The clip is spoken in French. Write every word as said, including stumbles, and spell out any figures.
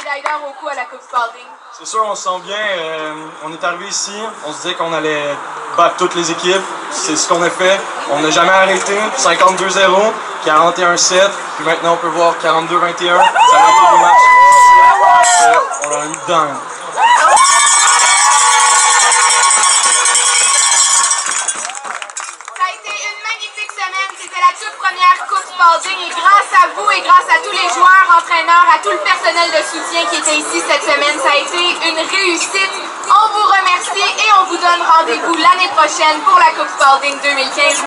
médaille d'or au cou à la Coupe Spalding? C'est sûr, on se sent bien. Euh, on est arrivé ici, on se disait qu'on allait battre toutes les équipes. C'est ce qu'on a fait. On n'a jamais arrêté. cinquante-deux zéro, quarante et un sept, puis maintenant on peut voir quarante-deux vingt et un. Ça a été des matchs. Euh, on l'a mis dedans. C'était la toute première Coupe Spalding et grâce à vous et grâce à tous les joueurs, entraîneurs, à tout le personnel de soutien qui était ici cette semaine, ça a été une réussite. On vous remercie et on vous donne rendez-vous l'année prochaine pour la Coupe Spalding deux mille quinze.